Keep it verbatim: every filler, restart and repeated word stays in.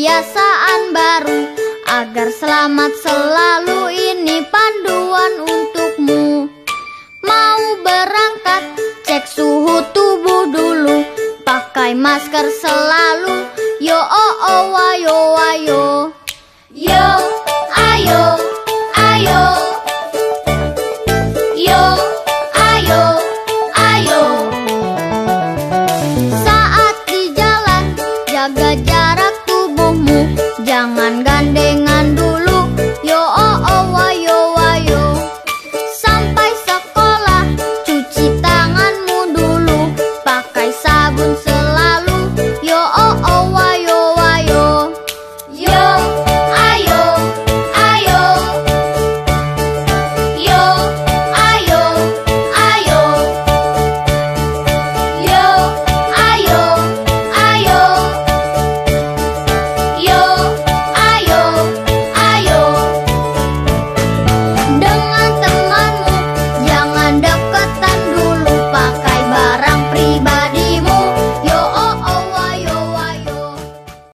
kebiasaan baru agar selamat selalu. Ini panduan untukmu. Mau berangkat, cek suhu tubuh dulu, pakai masker selalu. Yo oh oh ayo ayo. Yo ayo ayo.